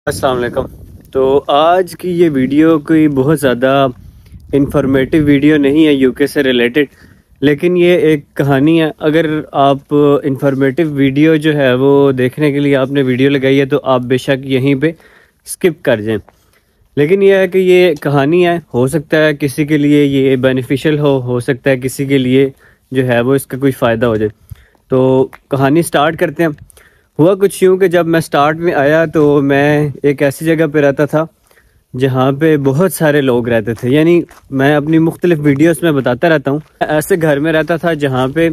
अस्सलाम वालेकुम। तो आज की ये वीडियो कोई बहुत ज़्यादा इंफॉर्मेटिव वीडियो नहीं है यूके से रिलेटेड, लेकिन ये एक कहानी है। अगर आप इंफॉर्मेटिव वीडियो जो है वो देखने के लिए आपने वीडियो लगाई है तो आप बेशक यहीं पे स्किप कर जाएं। लेकिन यह है कि ये कहानी है, हो सकता है किसी के लिए ये बेनिफिशियल हो सकता है किसी के लिए जो है वो इसका कोई फ़ायदा हो जाए। तो कहानी स्टार्ट करते हैं। हुआ कुछ यूँ कि जब मैं स्टार्ट में आया तो मैं एक ऐसी जगह पे रहता था जहाँ पे बहुत सारे लोग रहते थे। यानी मैं अपनी मुख्तलिफ वीडियोस में बताता रहता हूँ, ऐसे घर में रहता था जहाँ पे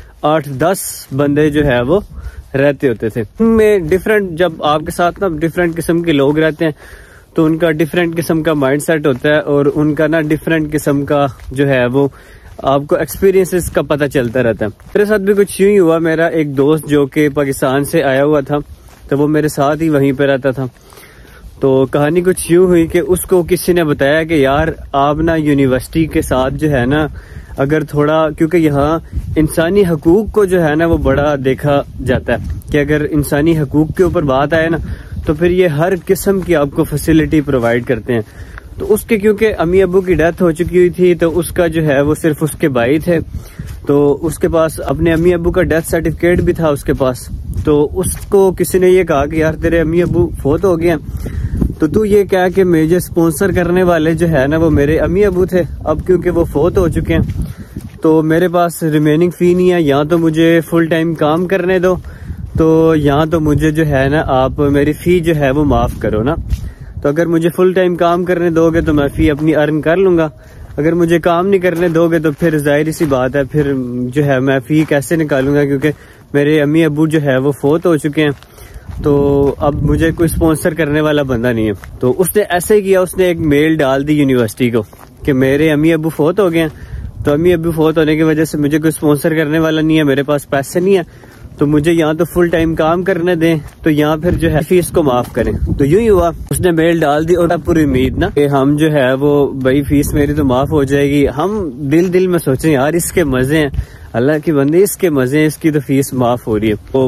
8-10 बंदे जो है वो रहते होते थे। में डिफरेंट, जब आपके साथ ना डिफरेंट किस्म के लोग रहते हैं तो उनका डिफरेंट किस्म का माइंडसेट होता है और उनका ना डिफरेंट किस्म का जो है वो आपको एक्सपीरियंसेस का पता चलता रहता है। मेरे साथ भी कुछ यूं ही हुआ। मेरा एक दोस्त जो कि पाकिस्तान से आया हुआ था तो वो मेरे साथ ही वहीं पे रहता था। तो कहानी कुछ यूं हुई कि उसको किसी ने बताया कि यार आप ना यूनिवर्सिटी के साथ जो है ना, अगर थोड़ा, क्योंकि यहाँ इंसानी हकूक को जो है ना वो बड़ा देखा जाता है कि अगर इंसानी हकूक के ऊपर बात आए ना तो फिर ये हर किस्म की आपको फैसिलिटी प्रोवाइड करते हैं। तो उसके क्योंकि अम्मी अब्बू की डेथ हो चुकी हुई थी तो उसका जो है वो सिर्फ उसके भाई थे, तो उसके पास अपने अम्मी अब्बू का डेथ सर्टिफिकेट भी था उसके पास। तो उसको किसी ने ये कहा कि यार तेरे अम्मी अब्बू फोत हो गए तो तू ये कह कि मुझे स्पॉन्सर करने वाले जो है ना वो मेरे अम्मी अब्बू थे। अब क्योंकि वो फोत हो चुके हैं तो मेरे पास रिमेनिंग फी नहीं है, या तो मुझे फुल टाइम काम करने दो तो या तो मुझे जो है ना आप मेरी फी जो है वो माफ करो ना। तो अगर मुझे फुल टाइम काम करने दोगे तो मैं फी अपनी अर्न कर लूंगा, अगर मुझे काम नहीं करने दोगे तो फिर जाहिर सी बात है फिर जो है मैं फी कैसे निकालूंगा, क्योंकि मेरे अम्मी अब्बू जो है वो फोत हो चुके हैं। तो अब मुझे कोई स्पॉन्सर करने वाला बंदा नहीं है। तो उसने ऐसे ही किया, उसने एक मेल डाल दी यूनिवर्सिटी को कि मेरे अम्मी अब्बू फोत हो गए हैं, तो अम्मी अब्बू फोत होने की वजह से मुझे कोई स्पॉन्सर करने वाला नहीं है, मेरे पास पैसे नहीं है, तो मुझे यहाँ तो फुल टाइम काम करने दें तो यहाँ फिर जो है फीस को माफ करें। तो यूं ही हुआ, उसने मेल डाल दी और पूरी उम्मीद ना कि हम जो है वो भाई फीस मेरी तो माफ हो जाएगी। हम दिल में सोचे यार इसके मजे हैं, अल्लाह की बंदे इसके मजे हैं, इसकी तो फीस माफ हो रही है। तो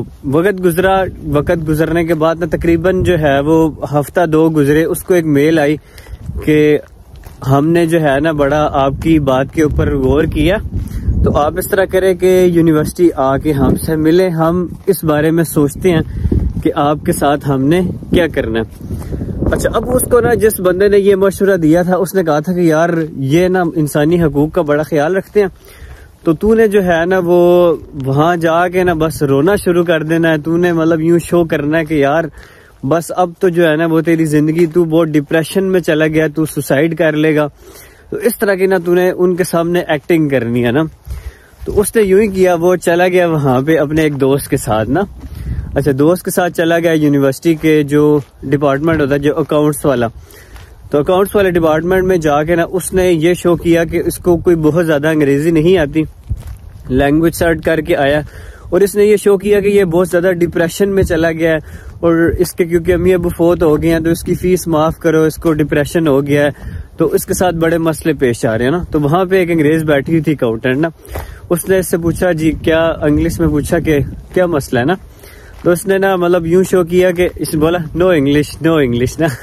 वक्त गुजरने के बाद ना तकरीबन जो है वो हफ्ता 2 गुजरे, उसको एक मेल आई कि हमने जो है ना बड़ा आपकी बात के ऊपर गौर किया, तो आप इस तरह करें कि यूनिवर्सिटी आके हमसे मिले, हम इस बारे में सोचते हैं कि आपके साथ हमने क्या करना है। अच्छा, अब उसको ना जिस बंदे ने ये मशवरा दिया था उसने कहा था कि यार ये ना इंसानी हकूक का बड़ा ख्याल रखते हैं, तो तूने जो है ना वो वहां जाके ना बस रोना शुरू कर देना है, तूने मतलब यूं शो करना है कि यार बस अब तो जो है ना वो तेरी जिंदगी, तू बहुत डिप्रेशन में चला गया, तू सुसाइड कर लेगा। तो इस तरह की ना तूने उनके सामने एक्टिंग करनी है ना। तो उसने यूं ही किया, वो चला गया वहां पे अपने एक दोस्त के साथ ना। अच्छा, दोस्त के साथ चला गया यूनिवर्सिटी के जो डिपार्टमेंट होता है, जो अकाउंट्स वाला, तो अकाउंट्स वाले डिपार्टमेंट में जाके ना उसने ये शो किया कि इसको कोई बहुत ज्यादा अंग्रेजी नहीं आती, लैंग्वेज सर्च करके आया और इसने ये शो किया कि ये बहुत ज्यादा डिप्रेशन में चला गया है और इसके क्योंकि अम्मी अब्बू फोत हो गए हैं तो इसकी फीस माफ करो, इसको डिप्रेशन हो गया है, तो इसके साथ बड़े मसले पेश आ रहे हैं ना। तो वहां पे एक अंग्रेज बैठी हुई थी अकाउंटेंट ना, उसने इससे पूछा जी क्या, इंग्लिश में पूछा कि क्या मसला है ना। तो उसने ना मतलब यूं शो किया कि इसने बोला नो इंग्लिश ना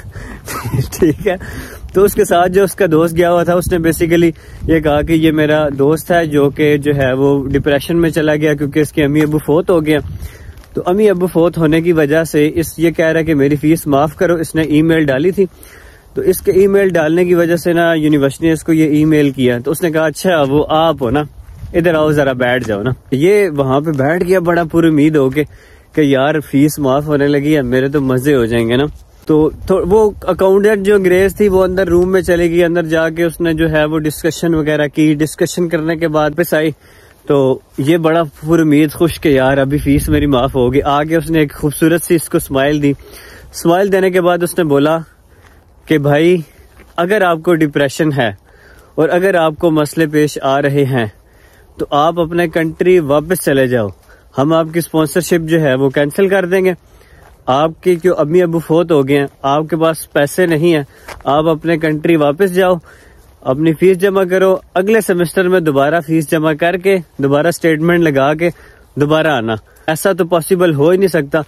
ठीक है। तो उसके साथ जो उसका दोस्त गया हुआ था उसने बेसिकली ये कहा कि ये मेरा दोस्त है जो कि जो है वो डिप्रेशन में चला गया क्योंकि इसके अम्मी अब्बू फोत हो गए। तो अम्मी अब्बू फोत होने की वजह से इस ये कह रहा है कि मेरी फीस माफ करो। इसने ईमेल डाली थी, तो इसके ईमेल डालने की वजह से ना यूनिवर्सिटी ने इसको ये ईमेल किया। तो उसने कहा अच्छा वो आप हो ना, इधर आओ जरा बैठ जाओ ना। ये वहां पे बैठ गया बड़ा पूरी उम्मीद हो के कि यार फीस माफ होने लगी है, मेरे तो मजे हो जाएंगे ना। तो वो अकाउंटेंट जो अंग्रेज थी वो अंदर रूम में चली गई, अंदर जाके उसने जो है वो डिस्कशन वगैरह की। डिस्कशन करने के बाद वापस आई तो ये बड़ा पूरी उम्मीद खुश के यार अभी फीस मेरी माफ होगी। आगे उसने एक खूबसूरत सी इसको स्माइल दी। स्माइल देने के बाद उसने बोला कि भाई अगर आपको डिप्रेशन है और अगर आपको मसले पेश आ रहे हैं तो आप अपने कंट्री वापस चले जाओ, हम आपकी स्पॉन्सरशिप जो है वो कैंसिल कर देंगे। आपके क्यों अम्मी अब्बू फोत हो गए हैं, आपके पास पैसे नहीं है, आप अपने कंट्री वापस जाओ, अपनी फीस जमा करो, अगले सेमेस्टर में दोबारा फीस जमा करके दोबारा स्टेटमेंट लगा के दोबारा आना। ऐसा तो पॉसिबल हो ही नहीं सकता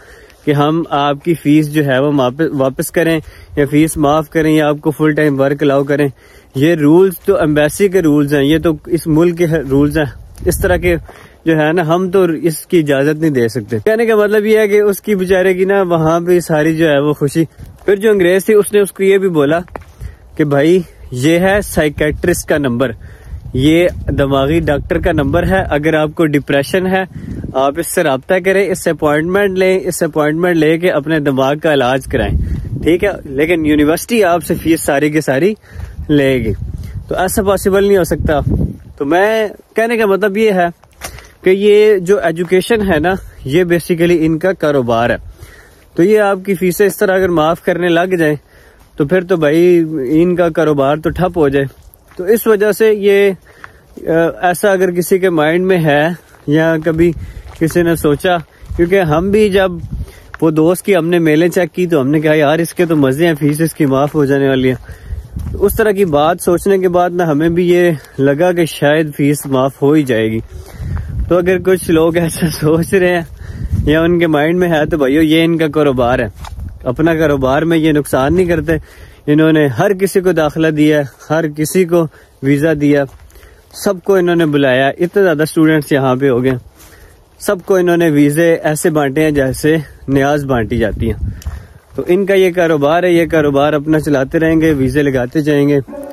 कि हम आपकी फीस जो है वो वापस करें या फीस माफ करें या आपको फुल टाइम वर्क अलाउ करें। ये रूल्स तो एम्बेसी के रूल्स हैं, ये तो इस मुल्क के रूल्स हैं। इस तरह के जो है ना, हम तो इसकी इजाजत नहीं दे सकते। कहने का मतलब ये है कि उसकी बेचारे की ना वहां पे सारी जो है वो खुशी। फिर जो अंग्रेज थी उसने उसको ये भी बोला कि भाई ये है साइकेट्रिस्ट का नंबर, ये दिमागी डॉक्टर का नंबर है। अगर आपको डिप्रेशन है आप इससे रब्ता करें, इससे अपॉइंटमेंट लें, इससे अपॉइंटमेंट लेके अपने दिमाग का इलाज कराएं, ठीक है। लेकिन यूनिवर्सिटी आपसे फीस सारी की सारी लेगी, तो ऐसा पॉसिबल नहीं हो सकता। तो मैं कहने का मतलब ये है कि ये जो एजुकेशन है ना, ये बेसिकली इनका कारोबार है। तो ये आपकी फीसें इस तरह अगर माफ करने लग जाए तो फिर तो भाई इनका कारोबार तो ठप हो जाए। तो इस वजह से ये ऐसा अगर किसी के माइंड में है या कभी किसी ने सोचा, क्योंकि हम भी जब वो दोस्त की हमने मेलें चेक की तो हमने कहा यार इसके तो मजे हैं, फीस इसकी माफ हो जाने वाली है। उस तरह की बात सोचने के बाद ना हमें भी ये लगा कि शायद फीस माफ हो ही जाएगी। तो अगर कुछ लोग ऐसा सोच रहे हैं या उनके माइंड में है तो भाइयों ये इनका कारोबार है, अपना कारोबार में ये नुकसान नहीं करते। इन्होंने हर किसी को दाखिला दिया, हर किसी को वीजा दिया, सबको इन्होंने बुलाया। इतने ज्यादा स्टूडेंट्स यहाँ पे हो गए, सबको इन्होंने वीजे ऐसे बांटे हैं जैसे न्याज बांटी जाती हैं। तो इनका ये कारोबार है, ये कारोबार अपना चलाते रहेंगे, वीजे लगाते जाएंगे।